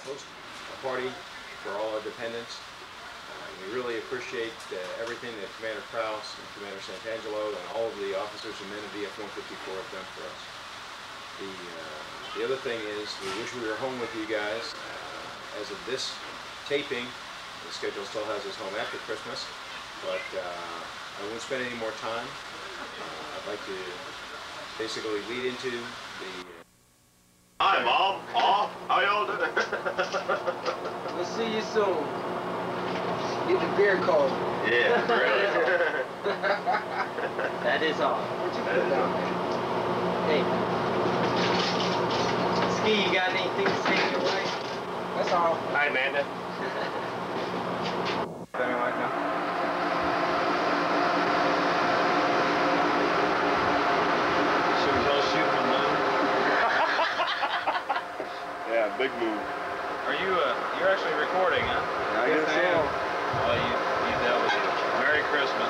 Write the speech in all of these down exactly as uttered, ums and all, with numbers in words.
host a party for all our dependents. Uh, we really appreciate uh, everything that Commander Kraus and Commander Santangelo and all of the officers and men of V F one fifty-four have done for us. The, uh, the other thing is, we wish we were home with you guys. Uh, as of this taping, the schedule still has us home after Christmas, but uh, I won't spend any more time. Uh, I'd like to basically lead into the... Uh... Hi, Mom. Pa, how y'all doing? We'll see you soon. Get the beer cold. Yeah, really. That is all. What you put down there? Hey. Ski, you got anything to say to your wife? That's all. Hi, Amanda. Better right now. Should we all shoot the moon? Yeah, big move. Are you, uh, you're actually recording, huh? I guess I am. Well, you, you dealt with it. Merry Christmas.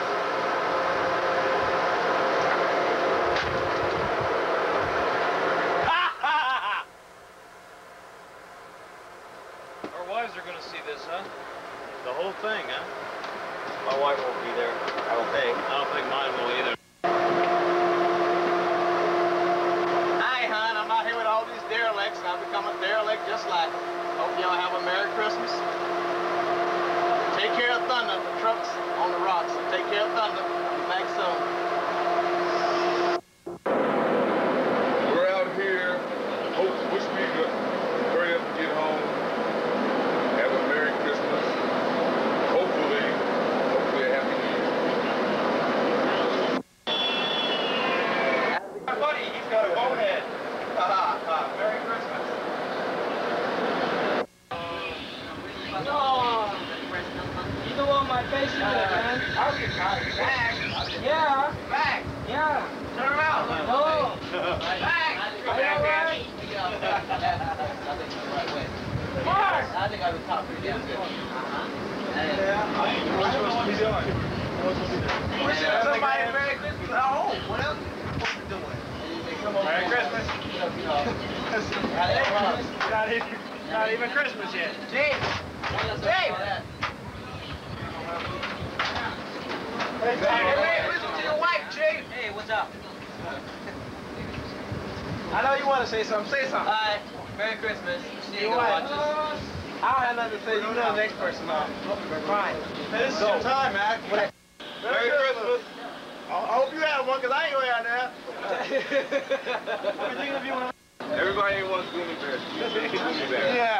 Our wives are gonna see this, huh? The whole thing, huh? My wife won't be there, I don't think. I don't think mine will either. Hi, hon. I'm out here with all these derelicts, and I've become a derelict just like. Hope y'all have a Merry Christmas. Take care of Thunder. The truck's on the rocks, so take care of Thunder. I'll be back soon. We're out here. Hope, wish we could hurry up and get home. Have a Merry Christmas. Hopefully, hopefully a Happy New Year. My buddy, he's got a bonehead. Ha ha. Merry Christmas. No. You don't want my face in there, man. I'll get back. Yeah. Back. Yeah. Turn around. No. Back. Are you all right? Mark! I think I was top pretty damn good. Wishing somebody Merry Christmas at home. What else are you doing? Merry Christmas. Hey, Not even, not even Christmas yet. James. James. Hey, Merry Christmas to your wife, James. Hey, what's up? I know you want to say something. Say something. Hi. Merry Christmas. See you Your gonna wife. watch us. I don't have nothing to say. You know the next person now. Fine. Hey, this is your time, Mac. Merry Christmas. I hope you have one, because I ain't going out there. What do you think if you want to... Everybody wants Gloomy Bear. Gloomy Bear. Yeah.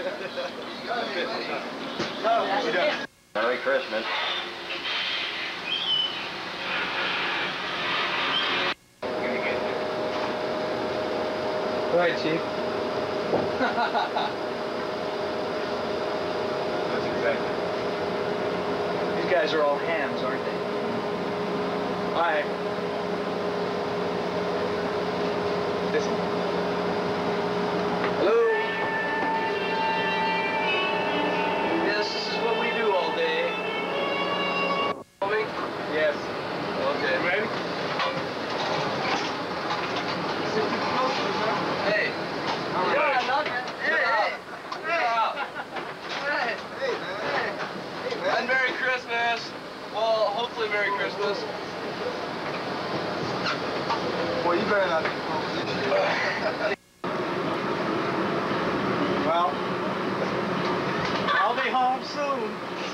Merry Christmas. Right, Chief. That's exactly. These guys are all hams, aren't they? Hi. Listen. Hello. This is what we do all day. Yes. Okay. Ready? Hey. All Yeah, I right. love it. Hey, hey. Hey. Hey. Hey, man. Hey, man. And Merry Christmas. Well, hopefully Merry Christmas. Well, you better not be home this year. Well, I'll be home soon.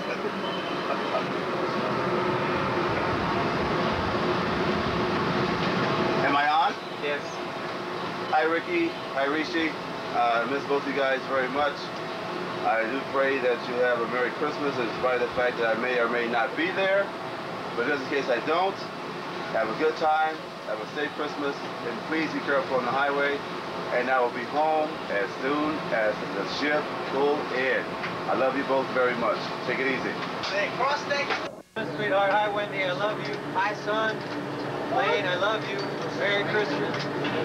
Am I on? Yes. Hi, Ricky. Hi, Rishi. I uh, miss both of you guys very much. I do pray that you have a Merry Christmas in spite of the fact that I may or may not be there. But just in case I don't, have a good time, have a safe Christmas, and please be careful on the highway. And I will be home as soon as the ship pulls in. I love you both very much. Take it easy. Hey, cross state. Sweetheart, hi Wendy, I love you. Hi son, Wayne, I love you. Merry Christmas.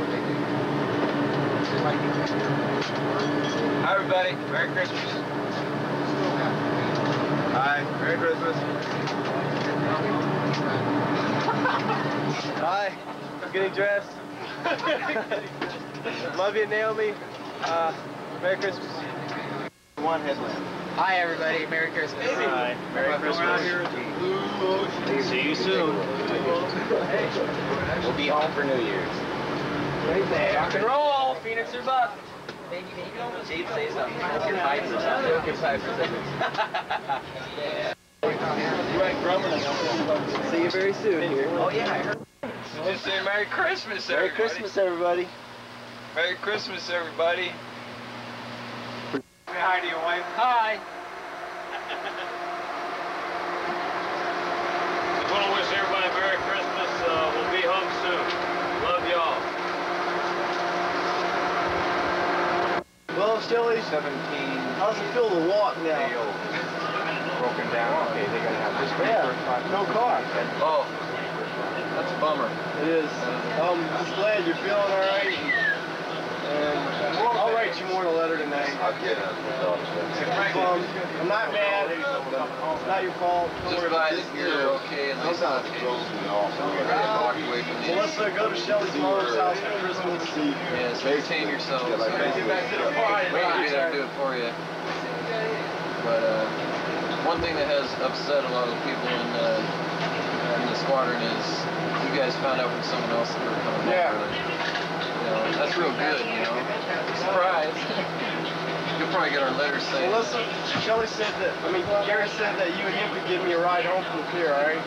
Hi everybody, Merry Christmas. Hi, Merry Christmas. Hi, I'm getting dressed. Love you, Naomi. Uh, Merry Christmas. One headlamp. Hi, everybody. Merry Christmas. Hi. Merry Christmas. See you soon. We'll be home for New Year's. Right there. Rock and roll. Phoenix or bust. Baby, baby. Chief, say something. Broken pipes or something. Broken pipes or something. You ain't grumbling. See you very soon here. Oh, yeah, I heard. Just say Merry Christmas, Merry everybody. Christmas, everybody. Merry Christmas, everybody. Say hi to your wife. Hi. Just want to wish everybody Merry Christmas. Uh, we'll be home soon. Love y'all. Well, Shelly, seventeen. How's it feel to walk now? Broken down. Okay, they're gonna have this. Yeah, no car. Oh, that's a bummer. It is. Um, I'm just glad you're feeling all right. And I'll write you more in a letter tonight. I'll get it. Um, I'm not mad. It's not your fault. Don't Just worry about glad this. that you're okay and I'm not not. walk away from the Melissa, go to Shelly's mom's house for Christmas. Yeah, so entertain yourselves. Yeah, like Wait that. to be there to do it for you. But uh, one thing that has upset a lot of people in, uh, in the squadron is you guys found out from someone else that we were coming Yeah. home early. You know, that's real good, you know. Surprise. You'll probably get our letters saying. Melissa, Shelly said that, I mean, Gary said that you and him could give me a ride home from the pier, all right?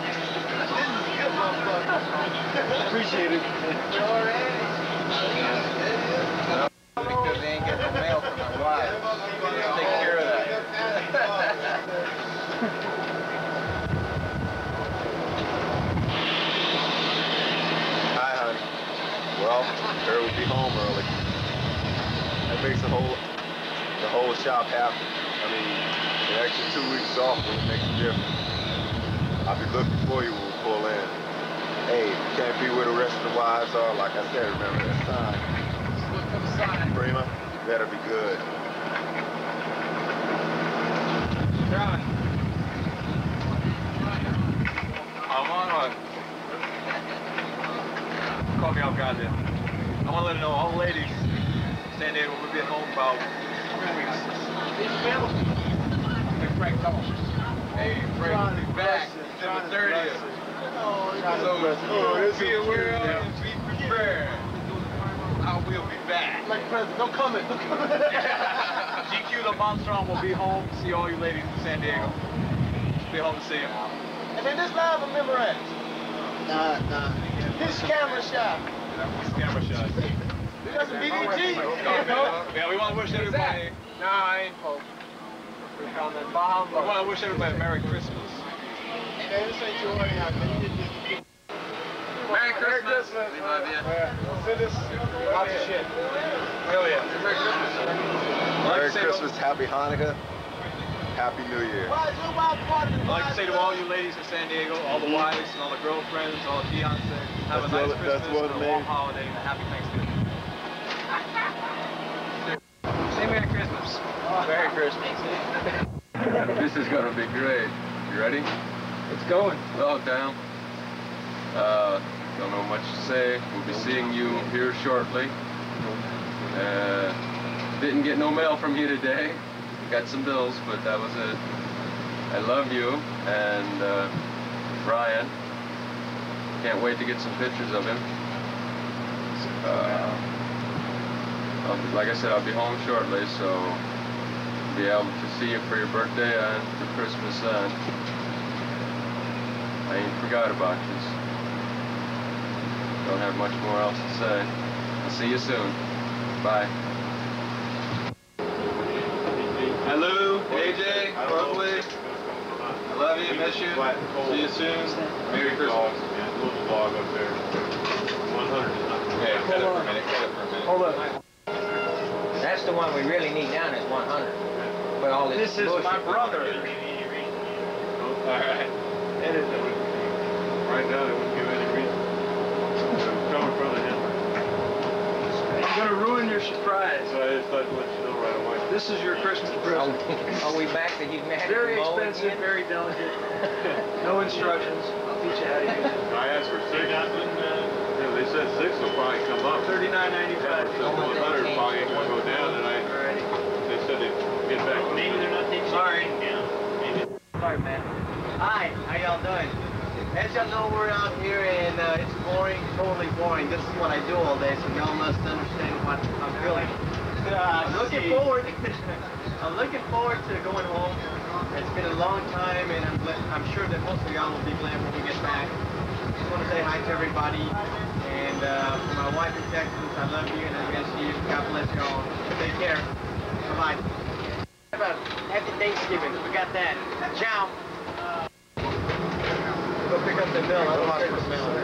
Appreciate it. Yeah. Because they ain't getting no mail from my wife. Take care of that. Hi, honey. Well, Barry will be home early. That makes the whole the whole shop happy. I mean, an extra two weeks off really makes a difference. I'll be looking for you when we pull in. Hey, you can't be where the rest of the wives are. Like I said, remember that sign. Look for the sign. Prima, better be good. John. I'm on one. Caught me off guard there. I want to let you know all the ladies in San Diego will be at home about three weeks. Hey, Frank, come on. Hey, Frank, we'll be back December thirtieth. So, be aware of and be prepared. I will be back. Like President, don't come in, don't come in. G Q the Monstron will be home to see all you ladies in San Diego. Be home to see them. And then this live a Memorex. Nah, nah. This camera shot. Camera shot. You got some B D G? Yeah, we want to wish everybody. Nah, I ain't Pope. We want to wish everybody Merry Christmas. Hey, this ain't your way out, man. You didn't get- Merry Christmas. We love you. Send us lots of shit. Hell yeah. Merry Christmas. Merry Christmas, Happy Hanukkah, Happy New Year. I'd like to say to all you ladies in San Diego, all the wives and all the girlfriends, all the fiancés, have a That's nice what- Christmas that's what and it a warm means. holiday and a happy Thanksgiving. Say Merry Christmas. Merry Christmas. This is gonna be great. You ready? It's going. Oh, damn. Uh, don't know much to say. We'll be seeing you here shortly. Uh, didn't get no mail from you today. Got some bills, but that was it. I love you, and uh, Brian. Can't wait to get some pictures of him. Uh, I'll be- like I said, I'll be home shortly, so be able to see you for your birthday and for Christmas, and I ain't forgot about you. Don't have much more else to say. I'll see you soon. Bye. Hello, A J, Berkeley. I love you, miss you. See you soon. Merry Christmas. Log up there. one hundred. Okay, cut it for a minute, cut it for a minute. Hold on. That's the one we really need down is one hundred. But all this, This is bullshit- my brother. Alright. Edit it. Right now, they wouldn't give any reason. It's coming from the Hitler. I'm gonna ruin your surprise. So I just thought to let you know right away. This is your Christmas Are, present. are we back that you can have Very to mow expensive, again? very delicate. No instructions. I'll teach you how to use it. I asked for six. Yeah, they said six will probably come up. Thirty-nine ninety-five. So one hundred probably ain't gonna go down, and I, Alrighty. they said they'd get back to me. Sorry, man. Hi, how y'all doing? As y'all know, we're out here and uh, it's boring, totally boring. This is what I do all day, so y'all must understand what I'm feeling. Uh, I'm looking forward. I'm looking forward to going home. It's been a long time, and I'm, I'm sure that most of y'all will be glad when we get back. Just want to say hi to everybody, and uh, for my wife in Texas, I love you and I'm gonna see you. God bless y'all. Take care. Bye bye. How about happy Thanksgiving? We got that. Ciao. Go pick up the bill. I don't want the bill.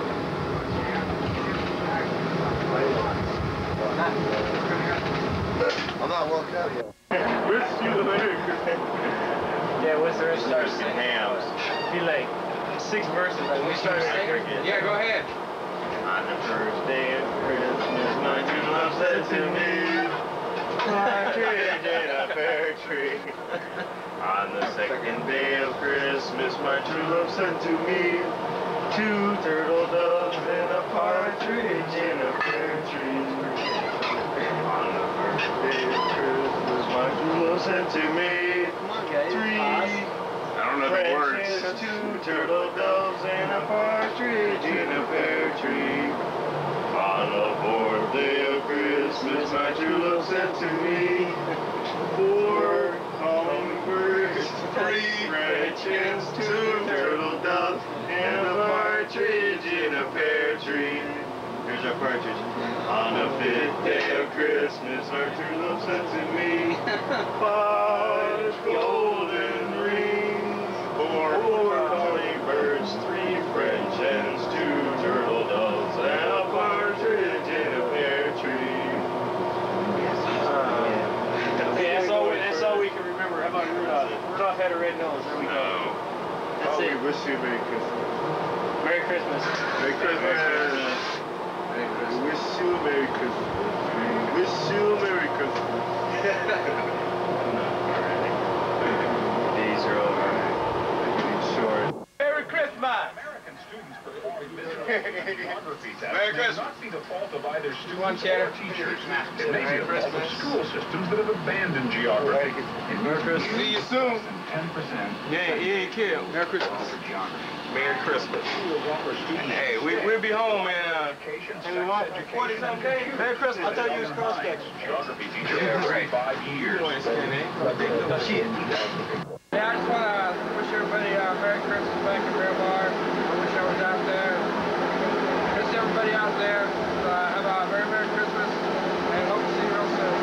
I'm not woke up yet. Wish you the Merry Christmas. Yeah, what's the rest start singing? Hams. Be like six verses. Like we start singing. Yeah, go ahead. On the first day of Christmas, my true love said to me, partridge in a pear tree. On the second day of Christmas, my true love said to me, two turtle doves and a partridge in a pear tree. On the first day of Christmas, my true love said to me, three I don't know the words. branches, two turtle doves and a partridge in a pear tree. On the fourth day of Christmas, my true love said to me, four hummingbirds, three red chickens, two turtle doves, and a partridge in a pear tree. Here's our partridge. On the fifth day of Christmas, our true love said to me, five golden rings, four hummingbirds, three French hens, two turtle doves, and a partridge in a pear tree. Okay, that's all, we, that's all we can remember. How about Rudolph? Rudolph had a red nose. There we go. No. That's Oh, it. we wish you Merry Christmas. Merry Christmas. Merry Christmas. We wish you a Merry Christmas. We wish you a Merry Christmas. No, already. Days are over. They're getting short. Merry Christmas! American students performing Merry Merry Christmas. not be the fault of either students Cheddar. or teachers. It may be the fault of school systems that have abandoned geography. Merry Christmas. See you soon. ten percent Yeah, you ain't killed. Merry Christmas. geography. Merry Christmas. Schools offer students Hey, we, we'll be home in uh, education, in what, sex forty education, some days? Merry Christmas. I thought you was cross section. Geography teacher Yeah, for right. five years. You understand, eh? Shit. Yeah, I just want to wish everybody uh, Merry Christmas back at Bear Bar. I wish I was out there. Wish everybody out there uh, have a very Merry Christmas and hope to see you real soon.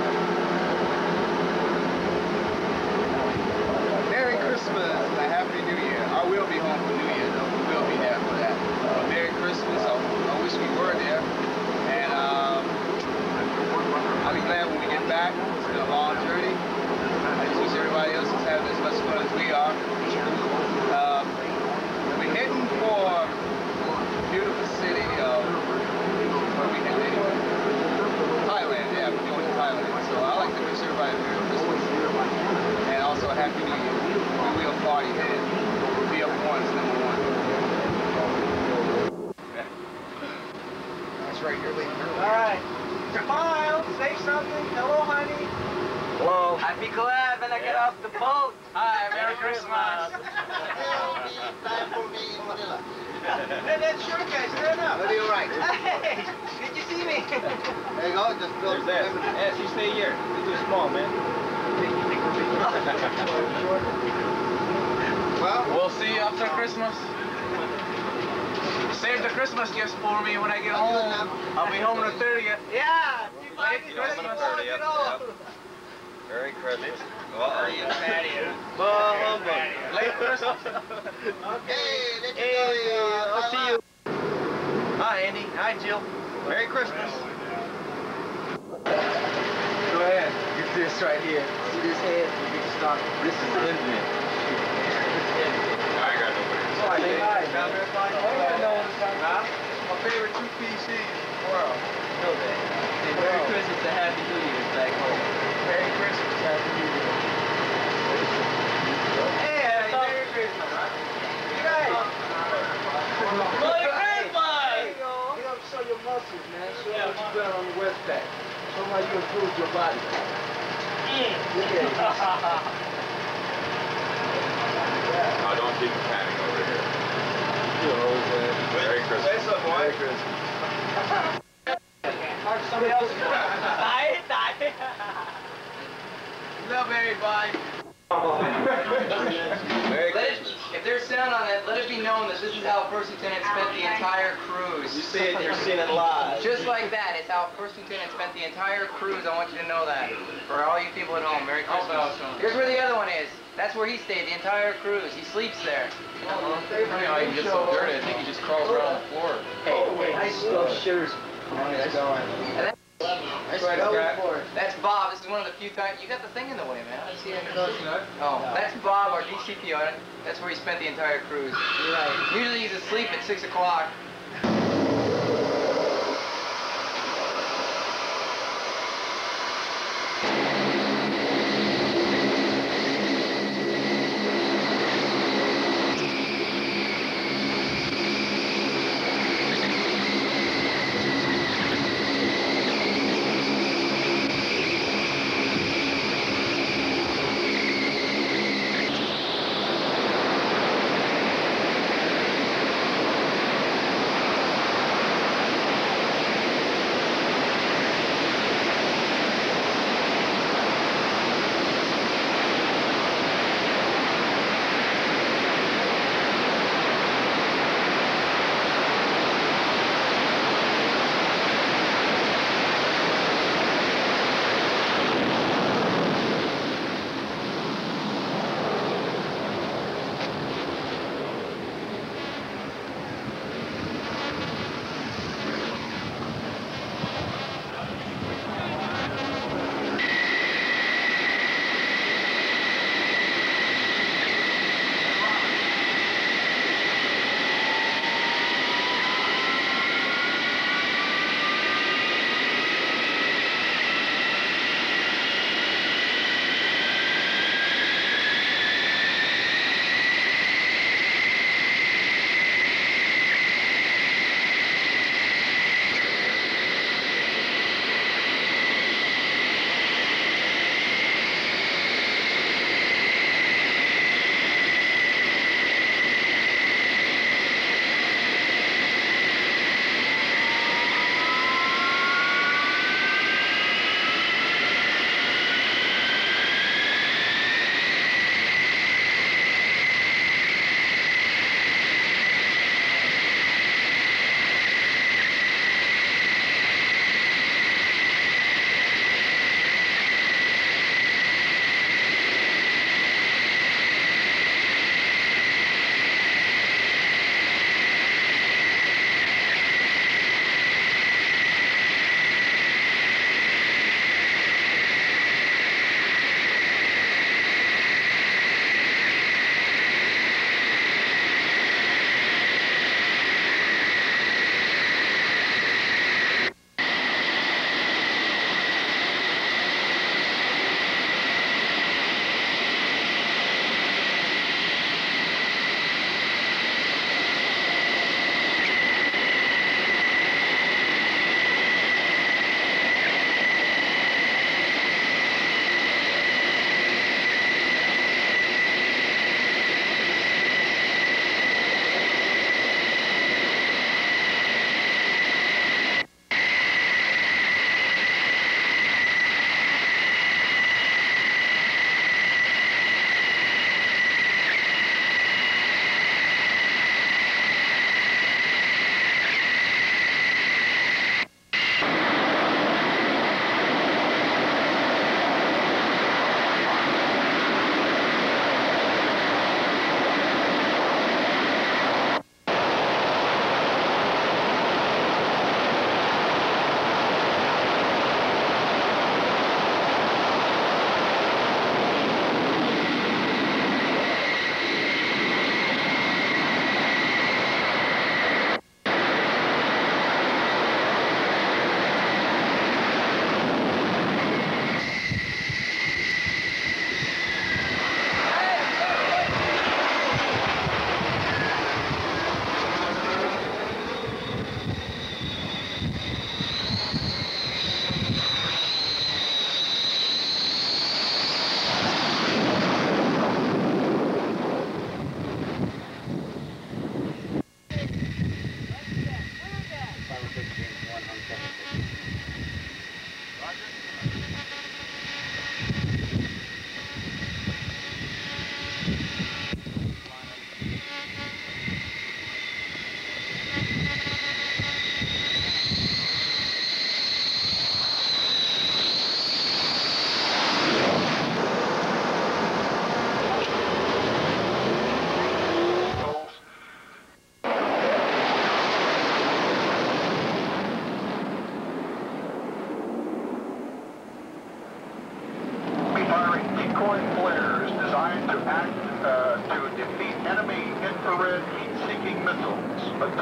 Merry Christmas and a Happy New Year. I will be home for New Year, though. We will be there for that. Uh, Merry Christmas. I, I wish we were there. And um, I'll be glad when we get back. It's been a long journey. I just wish everybody else is having as much fun as we are. Um, we're heading for a beautiful city of, where are we heading? Thailand, yeah, we're going to Thailand. So I like to wish everybody a Merry Christmas and also a Happy New Year. We will party, man. We'll be up ones, number one. That's right, you're leaving early. All right. Smile. Say something. Hello, honey. Hello. I'd be glad when I get off the boat. Hi, Merry Christmas. Hey, that short guy, stand up. What are you right? Hey, did you see me? There you go, just build There's that. Yes, you stay here. You're too small, man. Well, We'll see you after Christmas. Save the Christmas gifts for me when I get home. I'll be home on the thirtieth. Yeah. Merry Christmas. Merry Christmas. Bah humbug. Late Christmas. okay, Hey, I'll see you. Hi, Andy. Hi, Jill. Merry Christmas. Go ahead. Get this right here. See this head? You can start. This is infinite. I got nobody. Hi, my favorite two P Cs in the world. Know that. Hey, Merry Christmas and Happy New Year back home. Merry Christmas, Happy New Year. Hey, Merry Christmas. You guys. Merry Christmas! Get up, show your muscles, man. Show what you got on the west back. Show how you improved your body. I don't keep it panning over here. Merry Christmas. Say something, Merry boy. Christmas. Talk to somebody else. Die, die. Love everybody. Merry Let it, Christmas. if there's sound on it, let it be known that this is how First Lieutenant spent the entire cruise. You see it, you're seeing it live. Just like that, it's how First Lieutenant spent the entire cruise. I want you to know that. For all you people at home, Merry Christmas. Here's where the other one is. That's where he stayed the entire cruise. He sleeps there. Funny how he gets so dirty. I think he just crawls around the floor. Hey, I still shitters. That's going. And that, that's, that's Bob. This is one of the few times. You got the thing in the way, man. I see it. Oh, that's Bob, our D C P on it. That's where he spent the entire cruise. You're right. Usually he's asleep at six o'clock.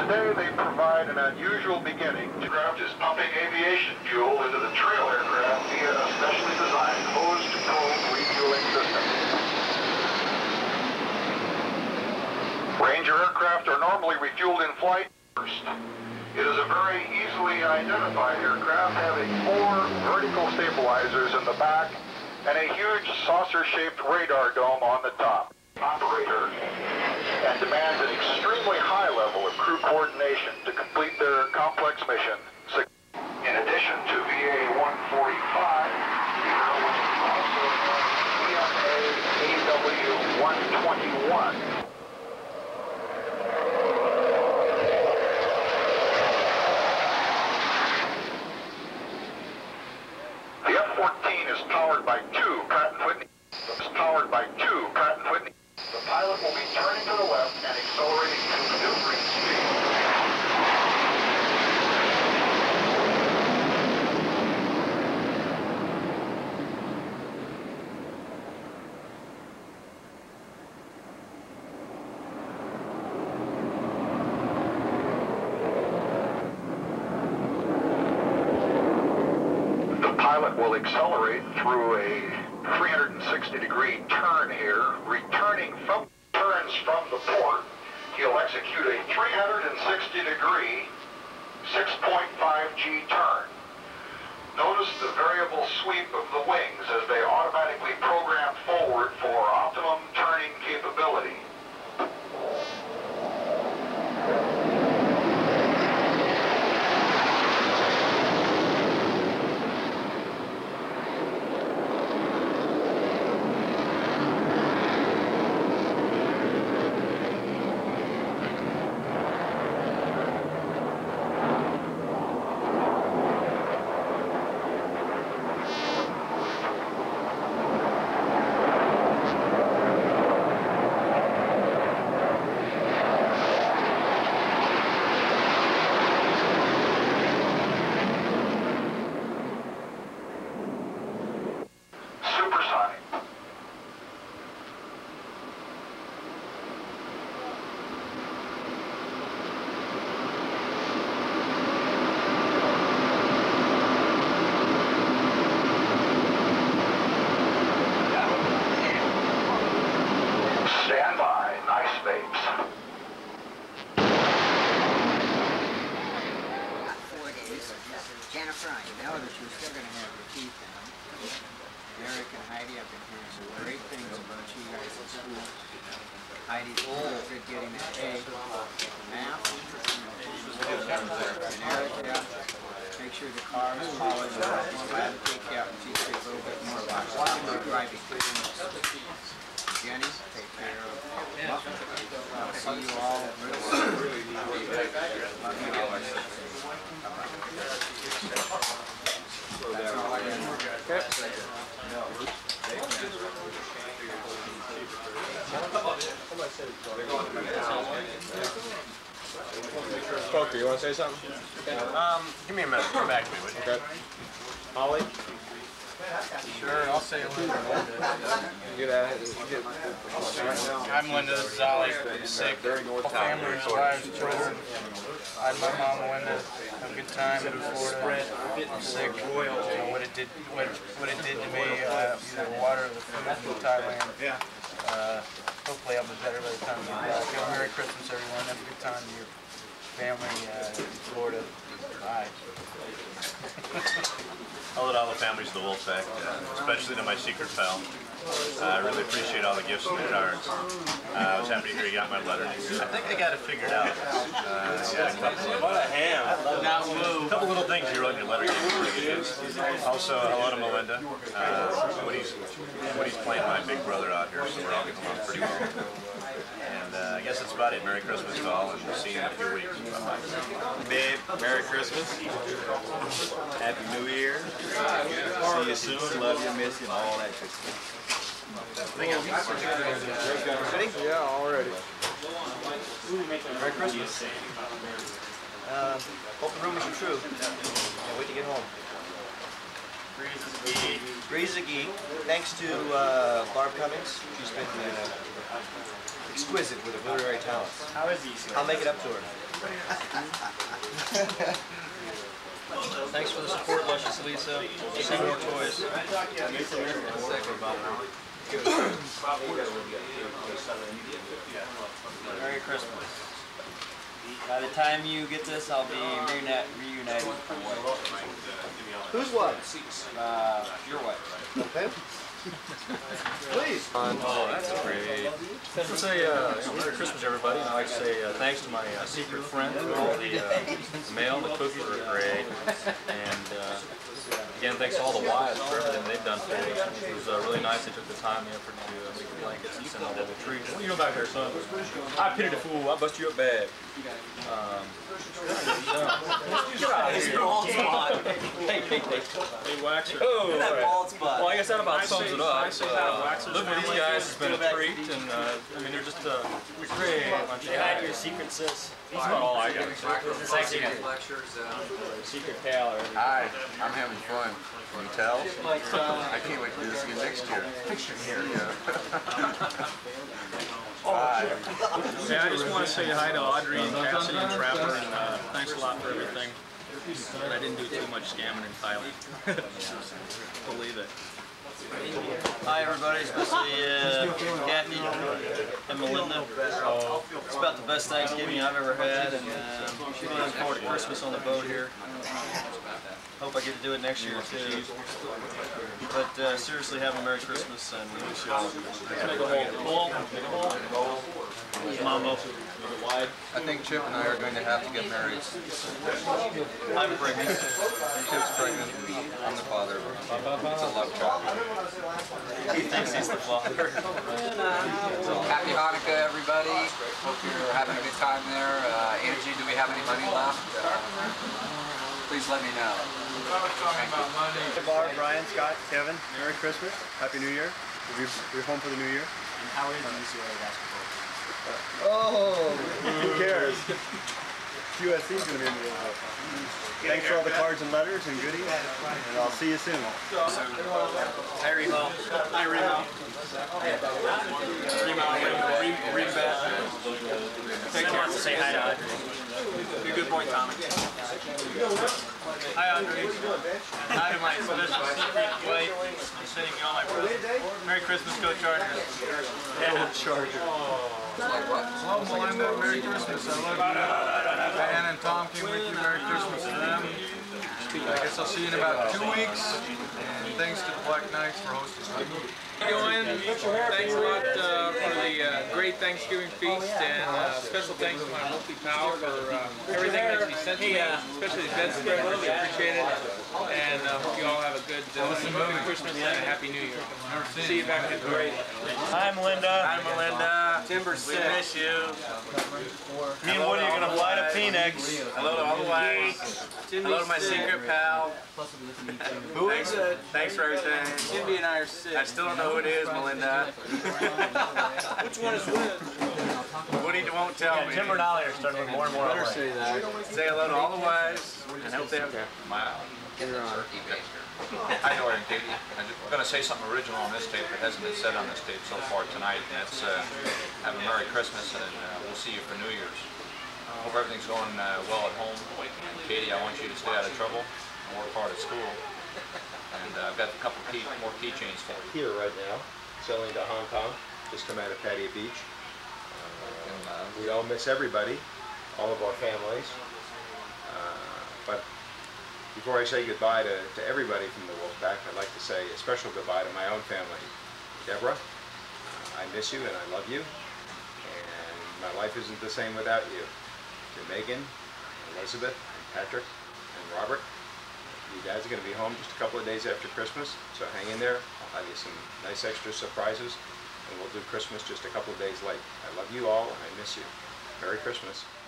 Today they provide an unusual beginning. The aircraft is pumping aviation fuel into the trail aircraft via a specially designed hose-to-probe refueling system. Ranger aircraft are normally refueled in flight first. It is a very easily identified aircraft having four vertical stabilizers in the back and a huge saucer-shaped radar dome on the top. Operator and demands an extremely high level of crew coordination to complete their complex mission. In addition to V A one forty-five, also V M A A W one twenty-one. The F fourteen is powered by two Pratt and Whitney. It's powered by two Pratt and Whitney. The pilot will be turning to the left and accelerating to maneuvering speed. The pilot will accelerate through a three hundred sixty degree turn here, returning from turns from the port. He'll execute a three hundred sixty degree six point five G turn. Notice the variable sweep of the wings as they automatically program forward for optimum turning capability. Jennifer, I know that you're still going to have your teeth in them. Eric and Heidi, I've been hearing some great things about you guys at school. Heidi's really good getting an A. Math. And Eric, yeah. Make sure the car is polished. I'm glad to take you out and teach you a little bit more about your driving. Jenny, take care of Muffin. I'll see you all real soon. Love you all. That's all I Poker, you want to say something? Um, give me a minute. Come back to me, would you? Okay. Holly? Sure, I'll say a little bit. Get at it. I'm Linda. This is Ollie. Sick. Whole families, wives, children. I had my mom, Linda. Have a good time in Florida. I'm sick. You know what it did. What what it did to me. Uh, either water or the food in Thailand. Yeah. Uh, hopefully I'll be better by the time we get back. Merry Christmas, everyone. Have a good time with your family uh, in Florida. Bye. Hello to all the families of the Wolfpack, uh, especially to my secret pal. Uh, I really appreciate all the gifts and the cards. Uh, I was happy to hear you got my letter. I think I got it figured out. Uh, I got a couple of, a couple little things you wrote in your letter gave me really good news. Also, hello to Melinda. Uh, Woody's, Woody's playing my big brother out here, so we're all getting along pretty well. And uh, I guess that's about it. Merry Christmas to all, and we'll see you in a few weeks. Bye-bye. Babe, Merry Christmas. Happy New Year. See you soon. Love you, miss you, and all that good stuff. Ready? Yeah, already. Merry Christmas. Uh, hope the rumors are true. Can't wait to get home. Breathe. Ray's a geek. Thanks to uh, Barb Cummings. She's been uh, exquisite with her literary talents. How is he? I'll make it up to her. Thanks for the support, Luscious Lisa. See more toys. Merry Christmas. By the time you get this, I'll be reuni reunited with my wife. Whose wife? Uh, your wife. Okay. Please. Oh, that's great. Let's say uh, Merry Christmas, everybody. And I'd like to say uh, thanks to my uh, secret friend for all the uh, mail. The cookies were great. And uh, again, thanks to all the wives for everything they've done for us. It was uh, really nice. They took the time and effort to uh, make the blankets and send all the trees. What are you doing back there, son? I pitied the fool. I bust you up bad. Um, Get out of here. Bald spot. Hey, hey, hey. Hey, Waxer. Oh, that right. Bald spot. Well, I guess that about sums it up. Uh, living with these guys has been a treat, and uh, I mean, they're just uh, a great bunch of guys. Your secret, sis. That's about all I got. It's like secret lectures, secret pal or anything. Hi, I'm having fun. Can you tell? I can't wait to do this again next year. Here we go. Hi. Yeah, I just want to say hi to Audrey and Cassidy and Trapper, and uh, thanks a lot for everything. But I didn't do too much scamming in Thailand. Believe it. Hi everybody, especially uh, Kathy and Melinda. It's about the best Thanksgiving I've ever had, and uh, I'm looking forward to Christmas on the boat here. Hope I get to do it next year too. But uh, seriously, have a Merry Christmas, and we wish you all. Make a hole. Make a hole. Mambo. Wide. I think Chip and I are going to have to get married. I'm pregnant. Chip's pregnant. I'm the father. It's a love child. He thinks he's the father. Happy Hanukkah, everybody. Hope you're having a good time there. Uh, Angie, do we have any money left? Uh, please let me know. Hey, Barb, Brian, Scott, Kevin, Merry Christmas, Happy New Year. You're, you're home for the New Year. And how is U C L A basketball? Oh, who cares? U S C's going to be in the World Cup. Thanks for all the cards and letters and goodies, and I'll see you soon. Hi, Remo. Hi, Remo. Remo, Remo, Take care. Say hi to Audrey. You're a good boy, Tommy. Hi, Audrey. Hi to my special secret wife. I'm sending you all my presents. Merry Christmas, go Chargers. Go Chargers. Hello, Melinda. Merry Christmas. I love you. Ann and Tom came with you. Merry Christmas to them. I guess I'll see you in about two weeks. And thanks to the Black Knights for hosting me. How you doing? Thanks a lot uh, for the uh, great Thanksgiving feast, and uh, special thanks to my multi pal for uh, everything that she sent me, especially the bedspread. Really appreciate it. And uh, hope you all have a good, uh, good Christmas and a Happy New Year. See you back at the parade. Hi, Melinda. Hi, Melinda. Timber We miss you. Me and Woody are going to fly to Phoenix. Hello to all the wives. Hello to my secret pal. Who is it? Thanks for everything. Jimmy and I are sick. I still don't know who it is, Melinda. Which one is which? Woody won't tell me. Timber and Ollie are starting with more and more. Better say that. Say hello to all the wives, and hope they have a smile. Hi, Nora and Katie. I'm going to say something original on this tape that hasn't been said on this tape so far tonight, and that's uh, have a Merry Christmas, and uh, we'll see you for New Year's. I hope everything's going uh, well at home. And Katie, I want you to stay out of trouble and work hard at school. And uh, I've got a couple key, more keychains for you. Here right now, sailing to Hong Kong, just come out of Pattaya Beach. Uh, we all miss everybody, all of our families. Uh, but before I say goodbye to, to everybody from the Wolfpack, I'd like to say a special goodbye to my own family. Deborah, uh, I miss you and I love you. And my life isn't the same without you. To Megan, Elizabeth, and Patrick, and Robert, you guys are going to be home just a couple of days after Christmas, so hang in there. I'll have you some nice extra surprises, and we'll do Christmas just a couple of days late. I love you all, and I miss you. Merry Christmas.